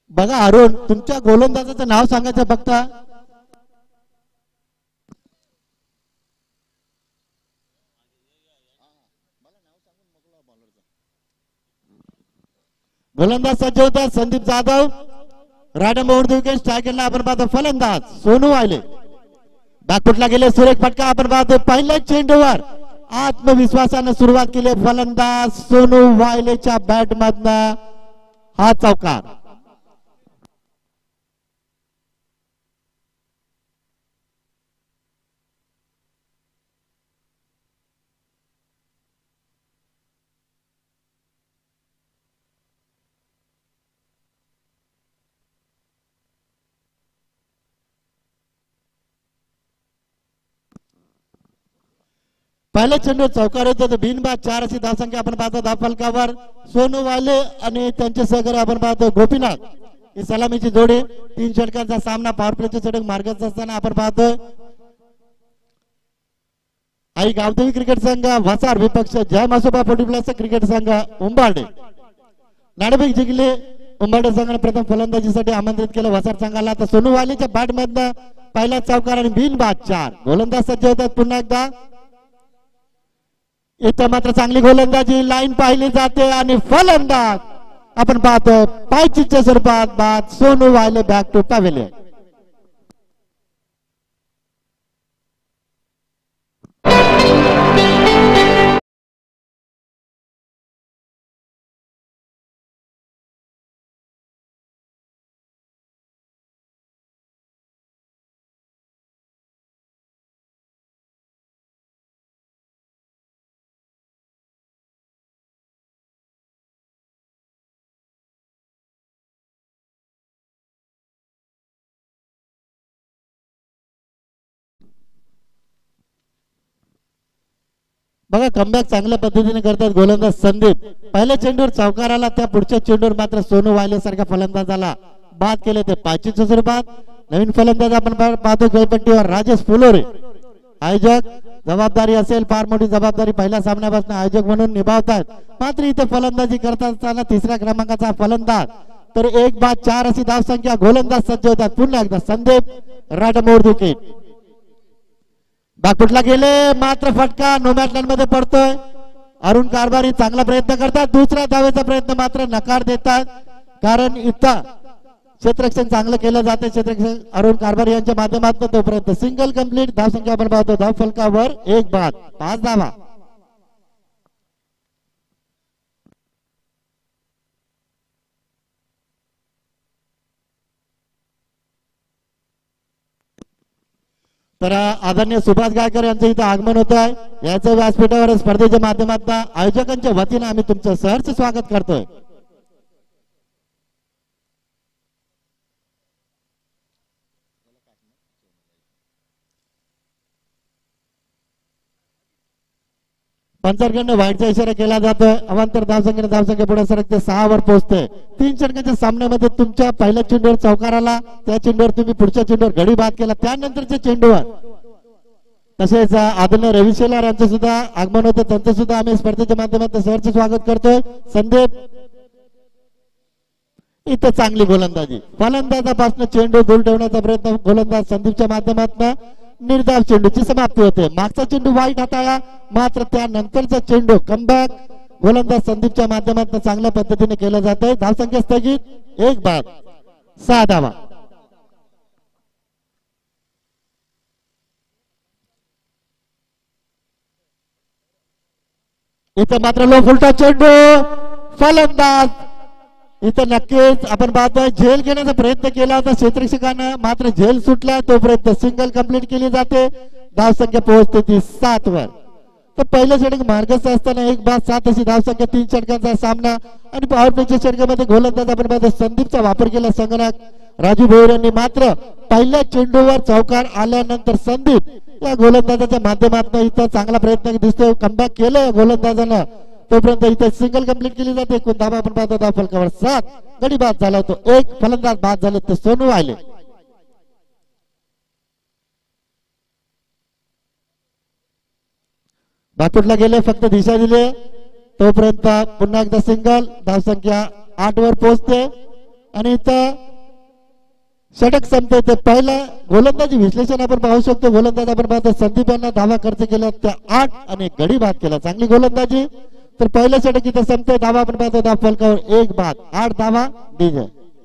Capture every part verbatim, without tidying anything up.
बघा अरुण, तुमच्या गोलंदाजाचं नाव सांगायचं बघता. गोलंदाज सज्ज होतात संदीप जाधव. राडा मोड विकेट. स्ट्रायकरला आपण पाहतो फलंदाज सोनू वायले. बॅकफुटला गेले सुरेख फटका आपण पाहतो पहिल्या चेंडूवर. आत्मविश्वासाने सुरुवात केली फलंदाज सोनू वायलेच्या बॅट मधनं हा चौकार. पहिले चेंडू चौकार होतो तर बिनबाद चार अशी धावसंख्या आपण पाहतो धाव फलकावर. सोनू वाले आणि त्यांचे सहकारी आपण पाहतो गोपीनाथ ही सलामीची जोडी. तीन षटकांचा सामना पॉवर प्लेचे षटक मार्गात असताना आपण पाहतोय. आई गावदेवी क्रिकेट संघ वसार विपक्ष जय मासोबा फोर्टी प्लस क्रिकेट संघ उंबाडे. नाणेफेक जिंकले उंबाडे संघाने प्रथम फलंदाजीसाठी आमंत्रित केलं वसार संघाला. तर सोनू वालेच्या बॅट मधनं पहिला चौकार आणि बिनबाद चार. गोलंदाज सज्ज होतात पुन्हा एकदा. इथं मात्र चांगली गोलंदाजी लाईन पाहिली जाते आणि फलंदाज आपण पाहतो पायचीच्या स्वरूपात बाद. सोनू वाले बॅक टू पॅव्हिलियन. बघा कमबॅक चांगल्या पद्धतीने करतात गोलंदाज संदीप. पहिल्या चेंडूवर चौकार आला, त्या पुढच्या चेंडूवर मात्र सोनू वायले सारख्या फलंदाजाला बाद केले ते पाचशे स्वरूपात. नवीन फलंदाज आपण पाहतो खेळपट्टीवर राजेश फुलोरे. आयोजक जबाबदारी असेल फार मोठी जबाबदारी पहिल्या सामन्यापासून आयोजक म्हणून निभावतात. मात्र इथे फलंदाजी करत असताना तिसऱ्या क्रमांकाचा फलंदाज. तर एक बाद चार अशी धावसंख्या. गोलंदाज सज्ज होतात पुन्हा एकदा संदीप राडमोड विकेट. बॅकफुटला गेले मात्र फटका नोमॅटलँड मध्ये पडतोय. अरुण कारभारी चांगला प्रयत्न करतात. दुसऱ्या धावेचा प्रयत्न मात्र नकार देतात कारण इथं क्षेत्ररक्षण चांगलं केलं जाते. क्षेत्ररक्षण अरुण कारभारी यांच्या माध्यमातून तोपर्यंत सिंगल कंप्लीट. धावसंख्या आपण पाहतो धाव फलकावर एक बाद पाच धावा. तर आदरणीय सुभाष गायकर यांचं इथं आगमन होत आहे. याचं व्यासपीठावर स्पर्धेच्या माध्यमातून आयोजकांच्या वतीने आम्ही तुमचं सहर्ष स्वागत करतोय. पंचांकडनं वाईटचा इशारा केला जातोय. अवांतर धावसंख्येने धावसंख्या पुढे सरकते सहा वर पोहोचते. तीन षटकांच्या सामन्यामध्ये तुमच्या पहिल्या चेंडूवर चौकार आला, त्या चेंडूवर तुम्ही पुढच्या चेंडूवर गडी बाद केला. त्यानंतरच्या चेंडूवर तसेच आदरणीय रवी शेलार यांचं सुद्धा आगमन होतं. त्यांचं सुद्धा आम्ही स्पर्धेच्या माध्यमातून सहर्ष स्वागत करतोय. संदीप इथं चांगली गोलंदाजी. फलंदाजापासून चेंडू दूर ठेवण्याचा प्रयत्न गोलंदाज संदीपच्या माध्यमातून. निर्धाव चेंडूची समाप्ती होते. मागचा चेंडू वाईट हाताळला मात्र त्यानंतरचा चेंडू कमबॅक गोलंदाज संदीपच्या माध्यमातून चांगल्या पद्धतीने केलं जात आहे. धावसंख्या स्थगित एक बाद सहा धावा. इथं मात्र लो फुलटा चेंडू. फलंदाज इथं नक्कीच आपण पाहतोय झेल घेण्याचा प्रयत्न केला होता क्षेत्ररक्षकानं मात्र झेल सुटला. तोपर्यंत सिंगल कंप्लीट केली जाते. धावसंख्या पोहोचते ती सात वर. तर पहिलं षटक मार्गस्थ असताना एक बाद सात अशी धावसंख्या. तीन षटकांचा सामना आणि पॉवर प्लेच्या षटकामध्ये गोलंदाज आपण पाहतो संदीपचा वापर केला संगणक राजू भोईर यांनी. मात्र पहिल्या चेंडूवर चौकार आल्यानंतर संदीप या गोलंदाजाच्या माध्यमातून इथं चांगला प्रयत्न दिसतोय. कमबॅक केलं गोलंदाजानं. तोपर्यंत इथे सिंगल कंप्लीट केली जाते. एकूण धावा आपण पाहतो धाव फलकावर सात. गडी बाद झाला तो एक. फलंदाज बाद झाले ते सोनू वाले. बॅकफुटला गेले फक्त दिशा दिले. तोपर्यंत पुन्हा एकदा सिंगल. धावसंख्या आठ वर पोहोचते आणि इथं षटक संपते. ते पहिलं गोलंदाजी विश्लेषण आपण पाहू शकतो. गोलंदाज आपण पाहतो संदीप यांना धावा खर्च केला त्या आठ आणि गडी बाद केला. चांगली गोलंदाजी. तर पहिलं षटक इथं संपते. धावा आपण पाहतो धाव फलकावर एक बाद आठ धावा डीजे.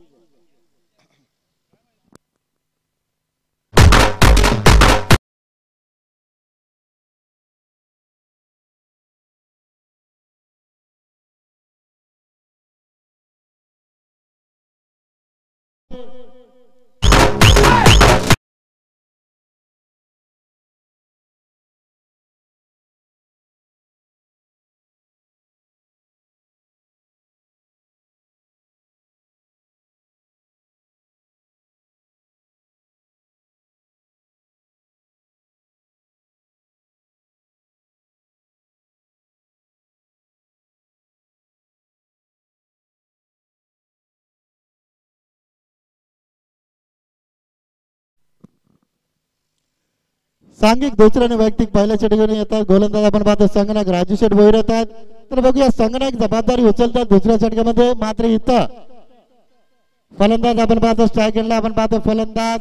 सांघिक दुसऱ्या आणि वैयक्तिक पहिल्या षटकाने येतात. गोलंदाज आपण पाहतो संगणक राजू शेठ भोईर येतात. तर बघूया संगणक जबाबदारी उचलतात दुसऱ्या षटकामध्ये. मात्र इथं फलंदाज आपण पाहतो स्ट्रायकरला आपण पाहतो फलंदाज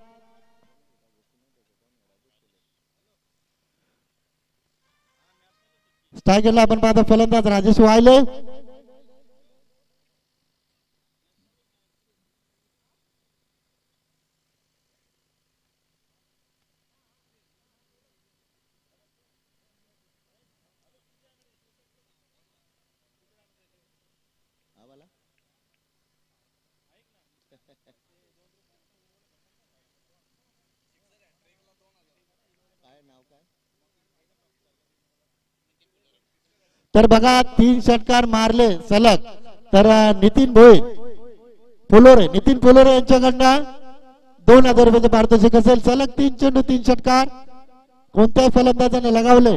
स्ट्रायकरला आपण पाहतो फलंदाज राजेश वायले. तर बघा तीन षटकार मारले सलग. तर नितीन भोई फुलोरे नितीन फुलोरे यांच्याकडनं दोन हजार रुपयाचे पारितोषिक असेल. सलग तीन चेंडू तीन षटकार कोणत्याही फलंदाजाने लगावले.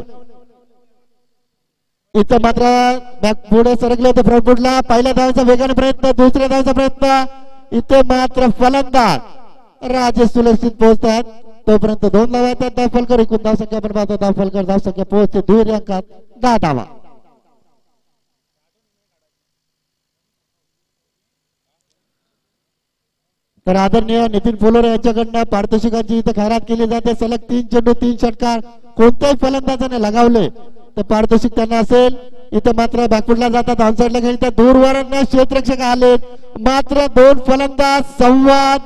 इथं मात्र बॅक पुढे सरकले होते फ्रंटफुटला. पहिल्या धावाचा वेगाने प्रयत्न दुसऱ्या धावाचा प्रयत्न. इथे मात्र फलंदाज राजेश सुलक्षित पोहोचतात. तोपर्यंत दोन धावा येतात. धाव फलकर एकूण धाव संख्या आपण पाहतो धाव फलकर धाव संख्या पोहोचते दुहेरी अंकात दहा धावा. तर आदरणीय नितीन फुलोरे यांच्याकडनं पारितोषिकांची इथं खैरात केली जाते. सलग तीन चेंडू तीन षटकार कोणत्याही फलंदाजाने लगावले तर पारितोषिक त्यांना असेल. इथं मात्र बॅकफुटला जातात ऑनसाइडला खेळतात. दूरवर क्षेत्ररक्षक आले. मात्र दोन फलंदाज संवाद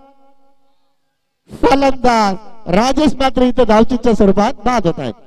फलंदाज राजेश मात्र इथं धावचीच्या स्वरूपात बाद होत आहेत.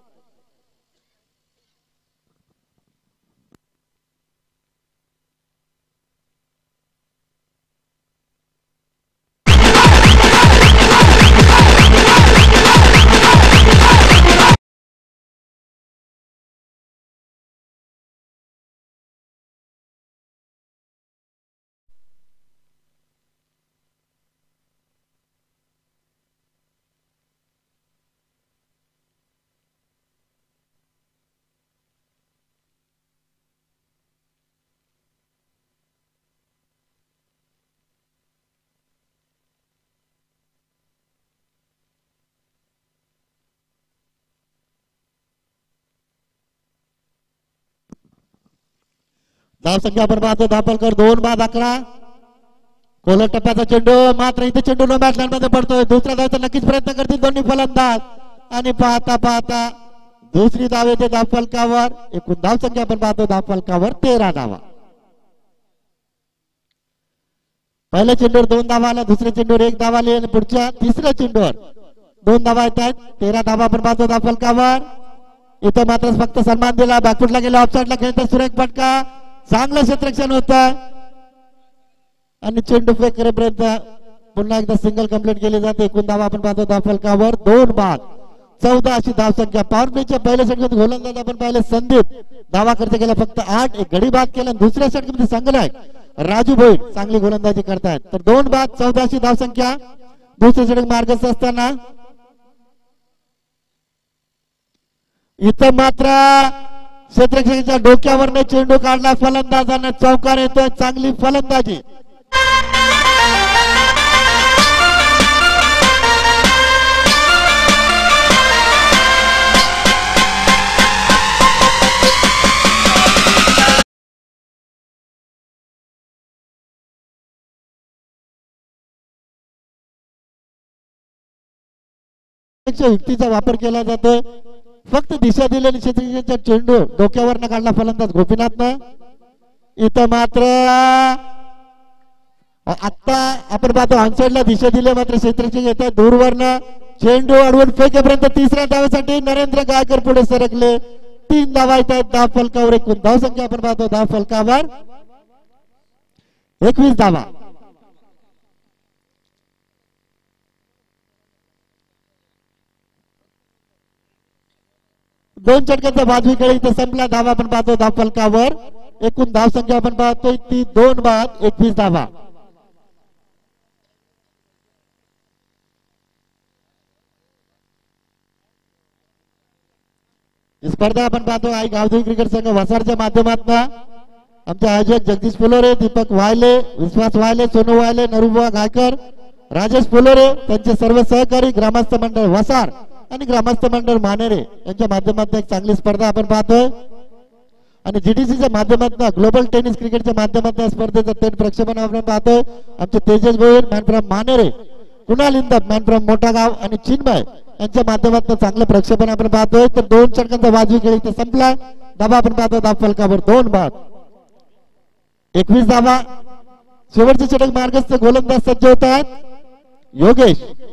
धाव संख्या आपण पाहतो धापलकर दोन बाद अकरा. कोलर टप्प्याचा चेंडू मात्र इथे चेंडू नो बॅट लाईन मध्ये पडतोय. दुसऱ्या धावचा नक्कीच प्रयत्न करतील दोन्ही फलंदाज आणि पाहता पाहता दुसरी धाव येते धाव फलकावर. एकूण धाव संख्या आपण पाहतो धाव फलकावर तेरा धावा. पहिल्या चेंडूवर दोन धावा आल्या दुसऱ्या चेंडूवर एक धाव आली आणि पुढच्या तिसऱ्या चेंडूवर दोन धावा येत आहेत. तेरा धावा आपण पाहतो धाव फलकावर. इथं मात्र फक्त सन्मान दिला. बॅकफुटला गेला ऑफसाइडला खेळतात सुरेख फटका. चांगलं क्षेत्ररक्षण होत आणि चेंडू फेक करेपर्यंत पुन्हा एकदा सिंगल कंप्लीट केली जाते. एकूण धावा आपण पाहतो धाव फलकावर दोन बाद चौदा अशी धाव संख्या. पॉवर प्लेच्या पहिल्या षटकात गोलंदाज आपण पाहिले संदीप धावा खर्च केला फक्त आठ. एक गडी बाद केला. दुसऱ्या षटकामध्ये संगणक राजू भोई चांगली गोलंदाजी करतायत. तर दोन बाद चौदा अशी धाव संख्या. दुसरे षटक मार्गस्थ असताना इथं मात्र क्षेत्ररक्षकाच्या डोक्यावरने चेंडू काढला. फलंदाजांना चौकार येतोय. चांगली फलंदाजी. युक्तीचा वापर केला जातोय. फक्त दिशा दिलेली क्षेत्ररक्षकाचा चेंडू डोक्यावर न काढला फलंदाज गोपीनाथनं. इथं मात्र आता आपण पाहतो ऑनसाइडला दिशा दिली, मात्र क्षेत्ररक्षक येतात दूरवरनं चेंडू अडवून फेकेपर्यंत तिसऱ्या धावेसाठी नरेंद्र गायकर पुढे सरकले. तीन धावा येतात धाव फलकावर. एकूण धाव संख्या आपण पाहतो धाव फलकावर एकवीस धावा. दोन षटकांचा बाजवी खेळ इथं संपला. धावा आपण पाहतो धाव फलकावर. एकूण धाव संख्या आपण पाहतोय ती दोन बाद एकवीस धावा. स्पर्धा आपण पाहतो आई गावदेवी क्रिकेट संघ वसाडच्या माध्यमातून आमचे आयोजक जगदीश फुलोरे, दीपक वायले, विश्वास वायले, सोनू वायले, नरुबुवा गायकर, राजेश फुलोरे, त्यांचे सर्व सहकारी, ग्रामस्थ मंडळ वसाड आणि ग्रामस्थ मंडळ मानेरे यांच्या माध्यमातून एक चांगली स्पर्धा आपण पाहतोय. आणि जीडीसीच्या माध्यमातून ग्लोबल टेनिस क्रिकेटच्या माध्यमातून या स्पर्धेचं थेट प्रक्षेपण आपण पाहतोय. आमचे Tejas Bhoir man from Manere, Kunal Indap man from Mothagaon आणि चिन्मय यांच्या माध्यमातून चांगलं प्रक्षेपण आपण पाहतोय. तर दोन षटकांचा वाजवी खेळ इथे संपला. धावा आपण पाहतो धाव फलकावर दोन बाद एकवीस धावा. शेवटचे षटक मार्गस्थ गोलंदाज सज्ज होत आहेत. योगेश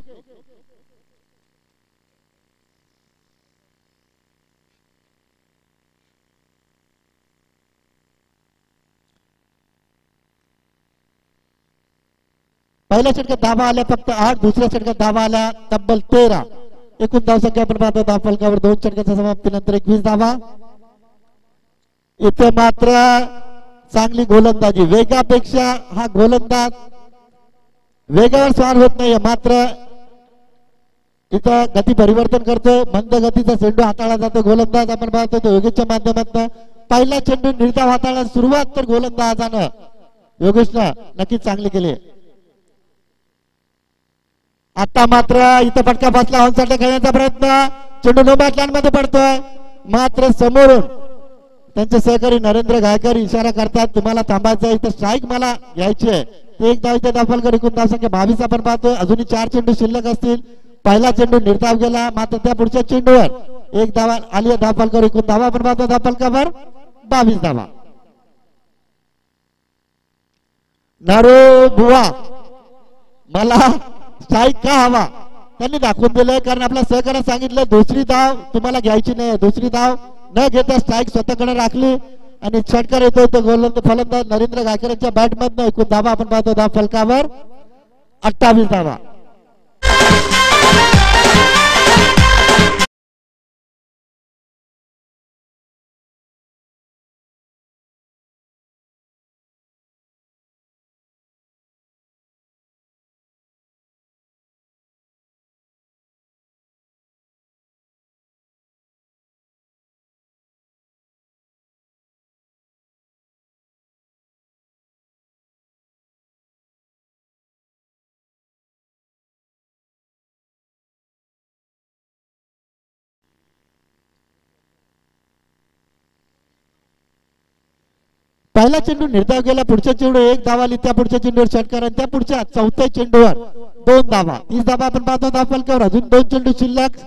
पहिल्या षटकात धावा आल्या फक्त आठ, दुसऱ्या षटकात धावा आल्या तब्बल तेरा. एकूण धाव संख्या आपण पाहतो धाव फलकावर दोन षटकाच्या समाप्तीनंतर एकवीस धावा. इथे मात्र चांगली गोलंदाजी, वेगापेक्षा हा गोलंदाज वेगावर स्वार होत नाहीये, मात्र इथं गती परिवर्तन करतो. मंद गतीचा चेंडू हाताळला जातो गोलंदाज आपण पाहतो तो योगेशच्या माध्यमातून. पहिला चेंडू निर्धाव हाताळण्यास सुरुवात तर गोलंदाजानं योगेशनं नक्कीच चांगली केली. आता मात्र इथं फटका बसला, ऑनसाइड खेळण्याचा प्रयत्न, चेंडू नो बॅट लाईन मध्ये पडतोय, मात्र समोरून त्यांचे सहकारी नरेंद्र गायकर इशारा करतात तुम्हाला थांबायचं, इथं स्ट्राईक मला घ्यायची आहे. एक धाव इथे दाखल एकूण धाव संख्या बावीस आपण पाहतोय. अजूनही चार चेंडू शिल्लक असतील. पहिला चेंडू निर्धाव गेला, मात्र त्या पुढच्या चेंडूवर एक धावा आली. धाव फलकावर एकूण धावा आपण पाहतो धाव फलकावर बावीस धावा. नारो बुवा मला स्ट्राईक का हवा त्यांनी दाखवून दिलंय, कारण आपल्या सहकार्याने सांगितलं दुसरी धाव तुम्हाला घ्यायची नाही. दुसरी धाव न घेता स्ट्राईक स्वतःकडे राखली आणि षटकार येतोय तो गोलंदाज फलंदाज नरेंद्र गायकर यांच्या बॅट मधनं. एकूण धावा आपण पाहतो धाव फलकावर अठ्ठावीस धावा. पहिला चेंडू निर्धाव गेला, पुढच्या चेंडू एक धाव आली, त्या पुढच्या चेंडूवर षटकार आणि त्या पुढच्या चौथ्या चेंडूवर दोन धावा. तीस धावा आपण पाहतो धाव फलकावर. अजून दोन चेंडू शिल्लक.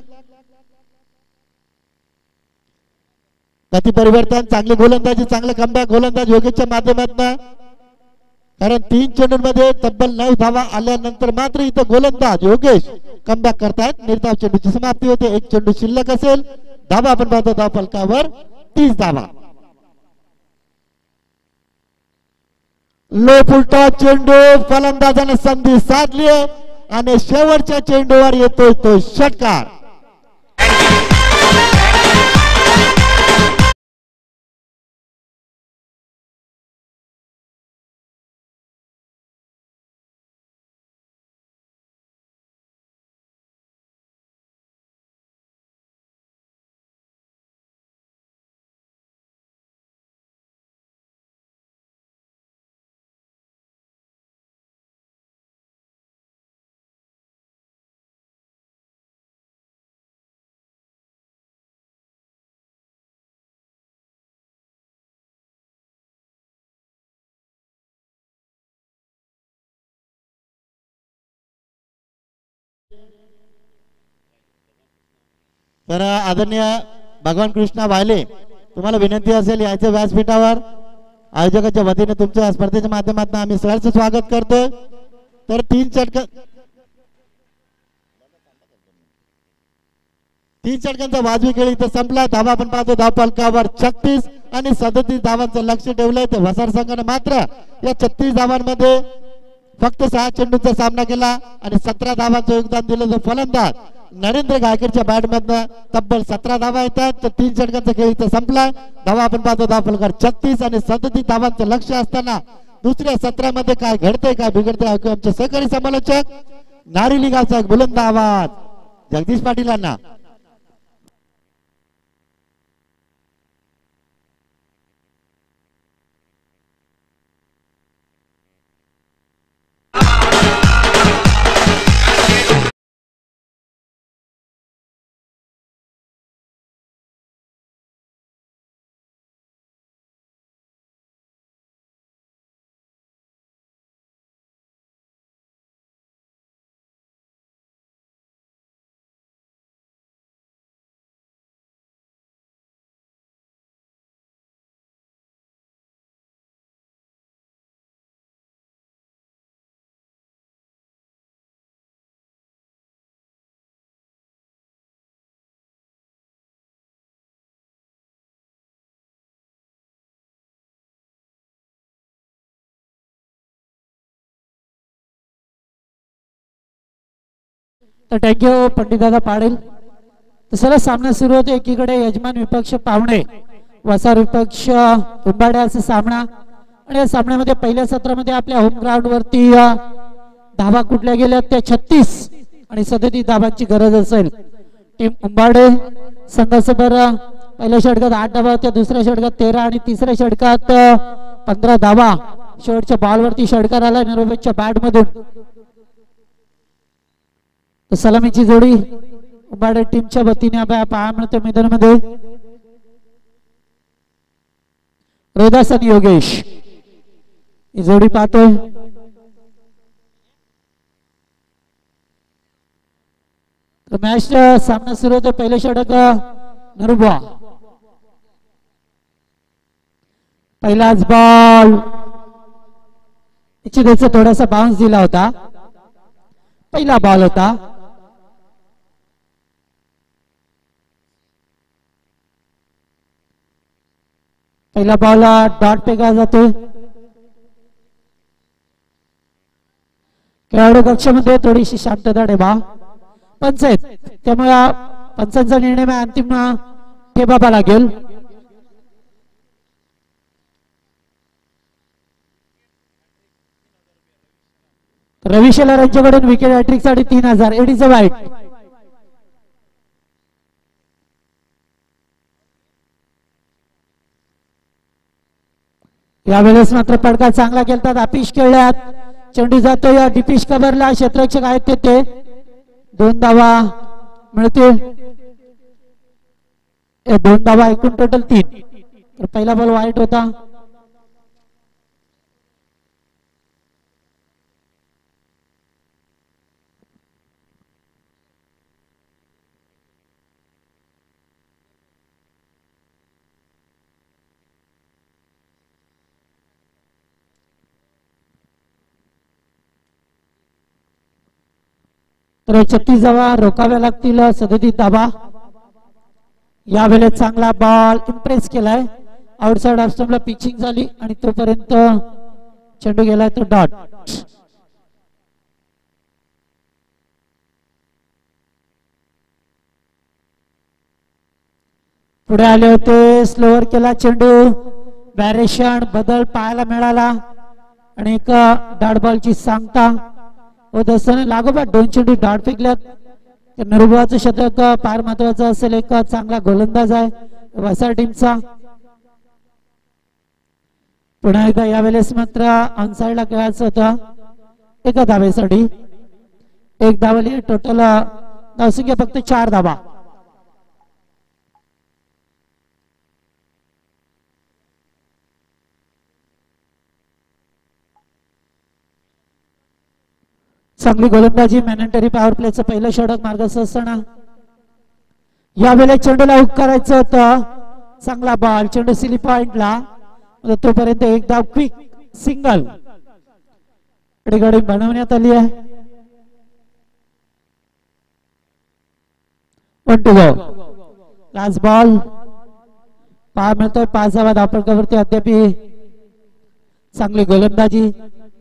गती परिवर्तन, चांगली गोलंदाजी, चांगलं कमबॅक गोलंदाज योगेशच्या माध्यमातून, कारण तीन चेंडूंमध्ये तब्बल नऊ धावा आल्यानंतर मात्र इथं गोलंदाज योगेश कमबॅक करतायत. निर्धाव चेंडूची समाप्ती होते. एक चेंडू शिल्लक असेल. धावा आपण पाहतो धाव फलकावर तीस धावा. लो फुलटा चेंडू, फलंदाजाने संधी साधली आणि शेवटच्या चेंडूवर येतोय तो षटकार. तर आदरणीय भगवान कृष्णा वायले तुम्हाला विनंती असेल यायचं व्यासपीठावर आयोजकाच्या वतीने तुमच्या स्पर्धेच्या माध्यमातून आम्ही सहर्ष स्वागत करतोय। तर तीन षटक तीन षटकांचा वाजवी खेळ इथं संपला। धावा आपण पाहतो धाव फलकावर छत्तीस आणि सदतीस धावांचं लक्ष ठेवलंय ते वसार संघाने मात्र या छत्तीस धावांमध्ये फक्त सहा चेंडूंचा सामना केला आणि सतरा धावांचं योगदान दिलं तो फलंदाज नरेंद्र गायकरच्या बॅट मधनं तब्बल सतरा धावा येतात। तर तीन षटकांचा खेळ इथं संपलाय। धावा आपण पाहतो धाव फलकावर छत्तीस आणि सदतीस धावांचं लक्ष असताना दुसऱ्या सत्रामध्ये काय घडतंय काय बिघडतंय ऐकू आमचे सहकारी समालोचक नारिली गावचा एक बुलंद आवाज जगदीश पाटील यांना। तर थँक्यू पंडित दादा पाटील। तर चला सामना सुरू होतो। एकीकडे यजमान विपक्ष पाहुणे वसार विपक्ष उंबाड्याचा सामना आणि या सामन्यामध्ये पहिल्या सत्रामध्ये आपल्या होम ग्राउंड वरती धावा कुठल्या गेल्या त्या छत्तीस आणि सदतीस धावांची गरज असेल। टीम उंबाडे संघासमोर पहिल्या षटकात आठ धावा होत्या, दुसऱ्या षटकात तेरा आणि तिसऱ्या षटकात पंधरा धावा शेवटच्या बॉलवरती षटकार आला निरोपेच्या बॅट मधून। सलामीची जोडी उंबाडे टीमच्या वतीने पाहायला मिळते मैदानामध्ये रोदास आणि योगेश ही जोडी पाहतोय। मॅच सामना सुरू होतो। पहिले षटक नरुबा पहिलाच बॉल त्याचा थोडासा बाउन्स दिला होता, पहिला बॉल होता। पहिला बॉल डॉट फेकला जातो। खेळाडू कक्षामध्ये थोडीशी शांतता ठेवा, पंच आहेत त्यामुळे पंचांचा निर्णय अंतिम ठेवावा लागेल। रवी शेलार यांच्याकडून विकेट हॅट्रिक साठी तीन हजार एट इज अ वाईट। यावेळेस मात्र पडका चांगला केलतात, अपिश खेळल्यात, चेंडू जातो या डिपिश कव्हरला, क्षेत्ररक्षक आहेत ते दोन धावा मिळतील। दोन धावा एकूण टोटल तीन। तर पहिला बॉल वाईट होता। तर छत्तीस धावा रोखाव्या लागतील, सदतीस धावा। यावेळेस चांगला बॉल इम्प्रेस केलाय, आउटसाइड ऑफ स्टंपला पिचिंग झाली आणि तोपर्यंत चेंडू गेलाय तो डॉट। पुढे आले होते, स्लोअर केला चेंडू, व्हॅरिएशन बदल पाहायला मिळाला आणि एक डॉट बॉलची सांगता होत असताना लागोपाठ दोन चेंडू डॉट फेकल्यात। नरुबाचं शतक फार महत्वाचं असेल, एक चांगला गोलंदाज आहे वसार टीमचा। पुन्हा एकदा यावेळेस मात्र ऑनसाइडला खेळायचं होतं एका धावेसाठी, एक धावली, टोटल धावसंख्या फक्त चार धावा। चांगली गोलंदाजी, मॅनेटरी पॉवर प्लेचं पहिलं षटक मार्गस्थ असताना यावेळेला चेंडूला हुक करायचं होतं, चांगला बॉल, चेंडू सिली पॉइंटला, तोपर्यंत एकदा क्विक सिंगल गाडी बनवण्यात आली आहे. One two go. Last ball पहा मिळतोय पाच धावा धावफलकावरती. अद्याप चांगली गोलंदाजी.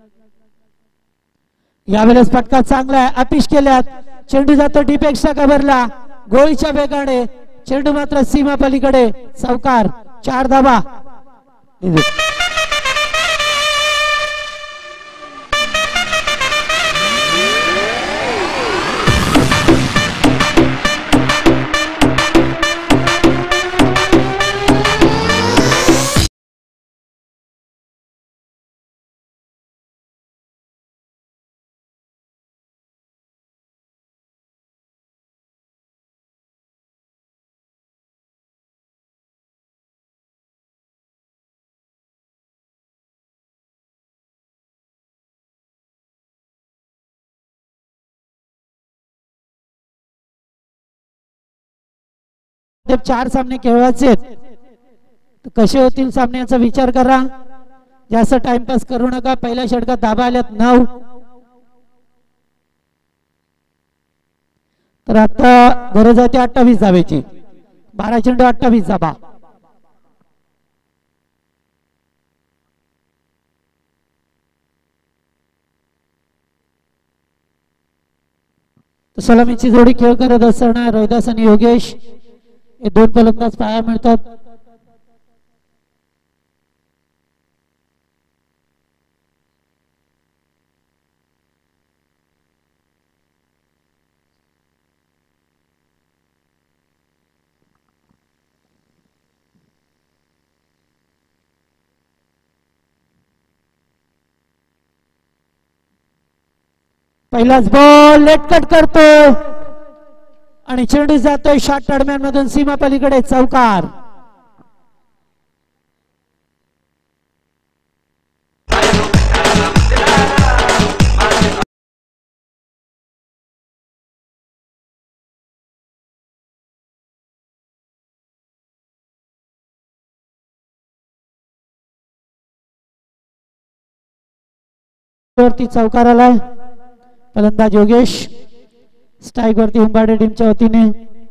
यावेळेस फटका चांगला आहे, अपिश केल्यात. चेंडू जातो डीप एक्स्ट्रा कव्हरला, गोळीच्या वेगाने. चेंडू मात्र सीमा पलीकडे, चौकार. चार धावा. चार सामने खेळवायचे कसे होतील सामन्याचा विचार करा. जास्त टाइमपास करू नका. पहिल्या षटकात धाबा आल्यात नऊ. तर आता गरज आहे अठ्ठावीस धावेची. बारा चेंडू अठ्ठावीस धाबा. सलामीची जोडी खेळ करत असताना रोहिदास आणि योगेश हे दोन फलंदाज पाहायला मिळतात. पहिलाच बॉल लेट कट करतो आणि चेंडू जातोय शॉर्ट दरम्यान मधून सीमा पलीकडे, चौकार. वरती चौकार आलाय. फलंदाज योगेश, स्ट्राइक वरती उंबाडे टीमच्या वतीने.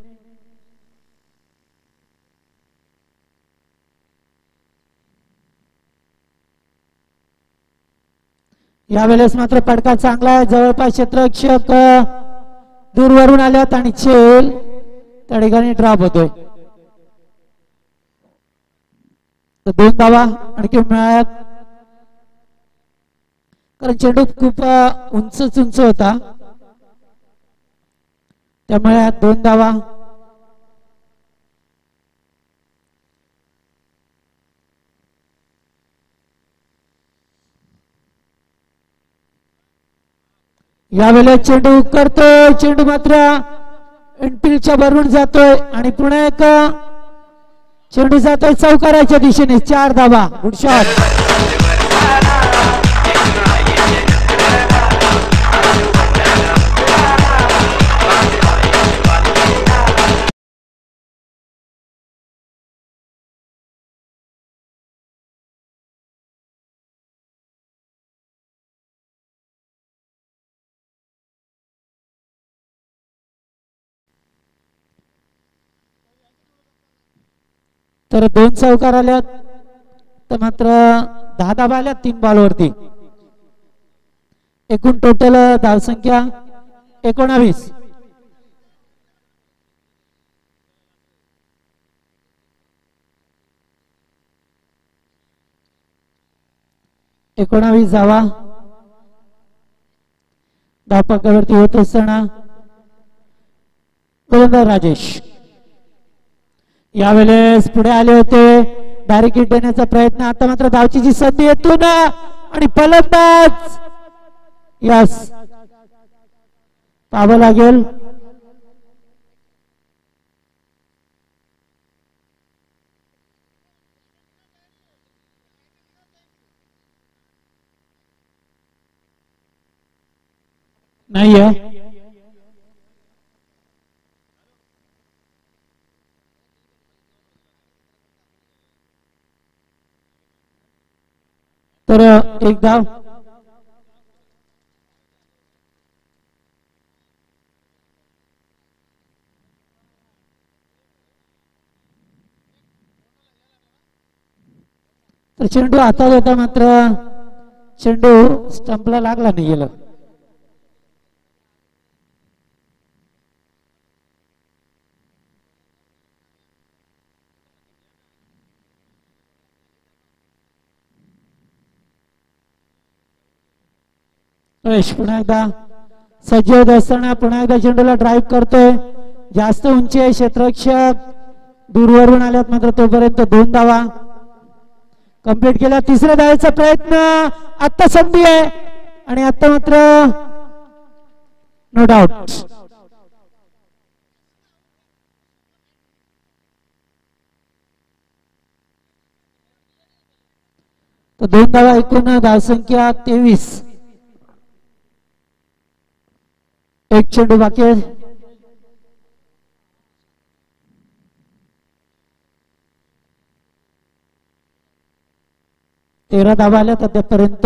यावेळेस मात्र पडका चांगला आहे. जवळपास क्षेत्ररक्षक दूरवरून आल्यात आणि चेल त्या ठिकाणी ड्रॉप होतोय. दोन धावा आणखी मिळाल्यात, कारण चेंडू खूप उंच उंच होता, त्यामुळे दोन धावा. यावेळेस चेंडू करतोय, चेंडू मात्र एनफिल्डच्या भरून जातोय आणि पुन्हा एक चेंडू जातोय चौकाराच्या दिशेने. चार धावा. Good shot. तर दोन चौकार आल्यात, तर मात्र दहा धाबा आल्यात तीन बॉलवरती. एकूण टोटल धावसंख्या एकोणावीस. एकोणावीस धावा धावपकावरती होत असताना गोलंदाज राजेश यावेळेस पुढे आले होते. डायरेक्ट हिट देण्याचा प्रयत्न. आता मात्र धावची जी संधी येतो ना आणि फलंदाज यस पाहावं लागेल. नाहीये. तर एक धाव. तर चेंडू हातात होता मात्र चेंडू स्टंपला लागला नाही गेलं. पुन्हा एकदा सज्ज होत असताना पुन्हा एकदा चेंडूला ड्राईव्ह करतोय. जास्त उंची आहे, क्षेत्ररक्षक दूरवरून आल्यात मात्र तोपर्यंत दोन धावा कंप्लीट केला. तिसऱ्या धावेचा प्रयत्न, आता संधी आहे आणि आता मात्र नो डाऊट. तर दोन धावा एकूण धावसंख्या तेवीस. एक चेंडू बाकी आहे. तेरा धावा आल्यात अद्यापर्यंत.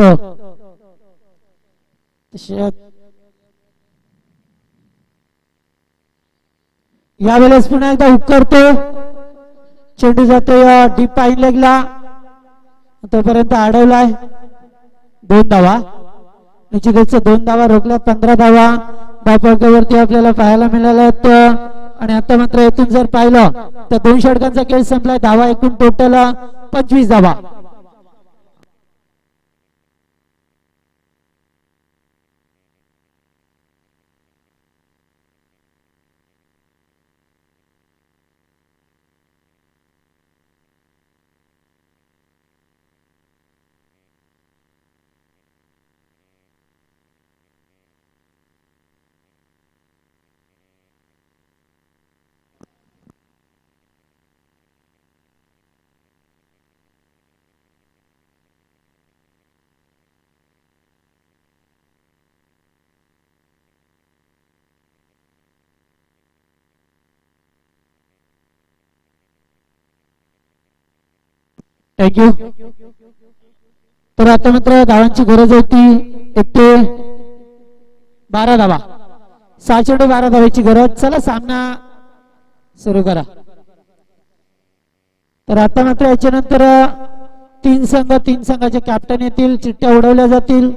यावेळेस पुन्हा एकदा हुक करतो. चेंडू जातो या डीप पाईन लेगला, तोपर्यंत अडवलाय. दोन धावा निश्चितच दोन धावा रोखल्या. पंधरा धावा धावफलकावरती आपल्याला पाहायला मिळाल्यात. आणि आता मात्र इथून जर पाहिलं तर दोन षटकांचा खेळ संपलाय. धावा एकूण टोटल पंचवीस धावा. थँक्यू. तर आता मात्र धावांची गरज होती. एक ते बारा धावा, सहा चेंडू बारा धावांची गरज. चला सामना सुरू करा. तर आता मात्र याच्यानंतर तीन संघ तीन संघाचे कॅप्टन येतील. चिठ्ठ्या उडवल्या जातील.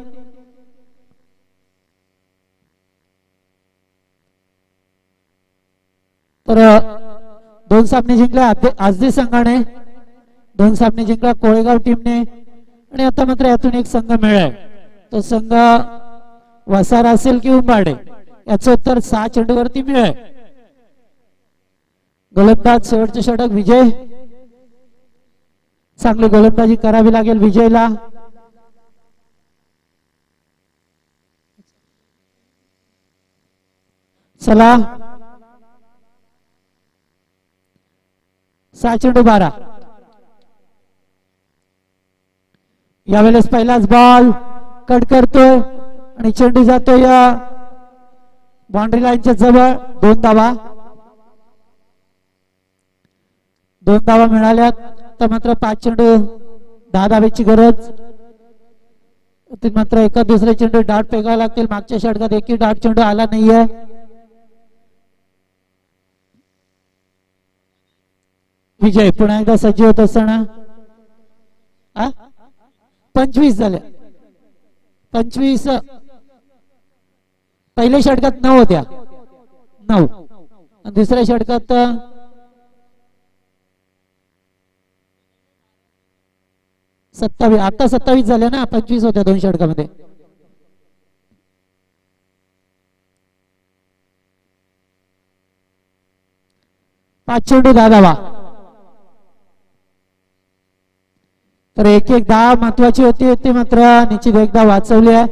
तर दोन सामने जिंकले आजदी संघाने, दोन सामने जिंकला कोळेगाव टीमने. आणि आता मात्र यातून एक संघ मिळाला. तो संघ वसार असेल की उंबाडे, याचं उत्तर सहा चेंडूवरती मिळेल. गोलंदाज शेवटचे षटक विजय. चांगली गोलंदाजी करावी लागेल विजयला. चला सहा चेंडू बारा. यावेळेस पहिलाच बॉल कट करतोय आणि चेंडू जातो या बाउंड्री लाईनच्या जवळ. दोन धावा दोन धावा मिळाल्यात. तर मात्र पाच चेंडू दहा धावेची गरज. मात्र एका दुसरे चेंडू डाट फेकावे लागतील. मागच्या षटकात एकही डाट चेंडू आला नाहीये. विजय पुन्हा एकदा सज्ज होत असताना पंचवीस झाल्या. पंचवीस पहिल्या षटकात नऊ होत्या, नऊ. दुसऱ्या षटकात सत्तावीस. आता सत्तावीस झाल्या ना, पंचवीस होत्या दोन षटकामध्ये. पाच चेंडू दहा धावा. तर एक एक धाव महत्वाची होती. ते मात्र निश्चित एकदा वाचवली आहे.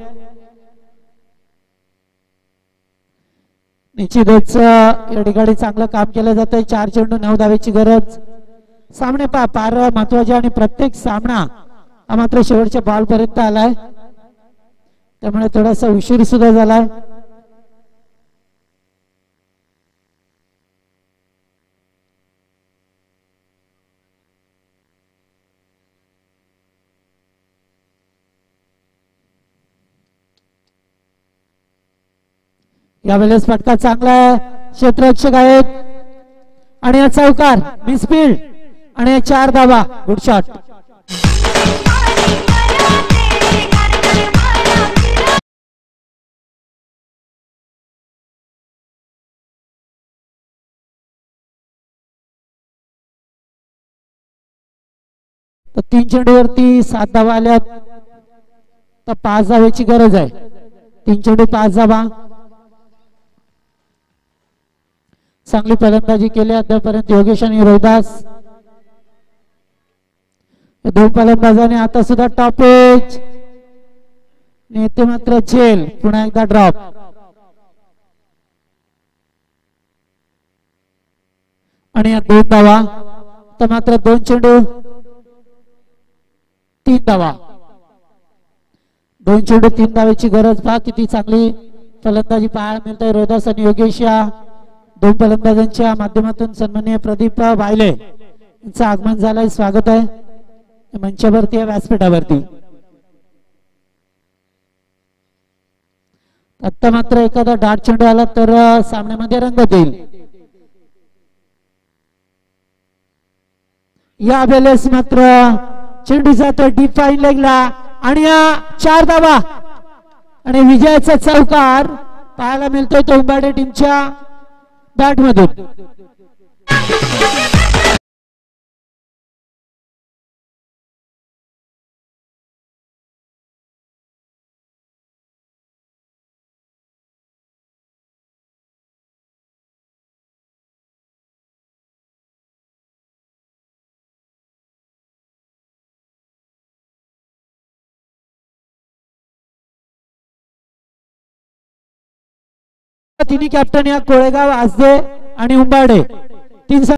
निश्चितच या ठिकाणी चांगलं काम केलं जात आहे. चार चेंडू नऊ धावेची गरज. सामने पा पार महत्वाचे आणि प्रत्येक सामना हा मात्र शेवटच्या बॉल पर्यंत आलाय. त्यामुळे थोडासा उशीर सुद्धा झालाय. यावेळेस फटका चांगला आहे, क्षेत्ररक्षक आहेत आणि या चौकार मिसफील्ड आणि चार धावा. Good shot. तर तीन चेंडूवरती सात धावा आल्यात, तर पाच धावेची गरज आहे. तीन चेंडू पाच धावा. चांगली फलंदाजी केली अद्यापर्यंत योगेश आणि रोहिदास. दोन फलंदाजाने आता सुद्धा टॉपेज नेते मात्र झेल. पुन्हा एकदा ड्रॉप. आणि दोन धावा. तर मात्र दोन चेंडू तीन धावा. दोन चेंडू तीन धावेची गरज. पहा किती चांगली फलंदाजी पाहायला मिळते. रोहिदास आणि योगेश या दोन फलंदाजांच्या माध्यमातून सन्माननीय प्रदीप वायले यांचं आगमन झालंय. स्वागत आहे मंचावरती या व्यासपीठावरती. आता मात्र एखादा डाट चेंडू आला तर सामन्यामध्ये रंगत येईल. या वेळेस मात्र चेंडू जातो डीप फाईन लेगला आणि या चार धावा आणि विजयाचा चौकार पाहायला मिळतोय तो उंबाडे टीमच्या बॅट मधून. तिन्ही कॅप्टन या कोळेगाव, आसदे आणि उंबाडे तीन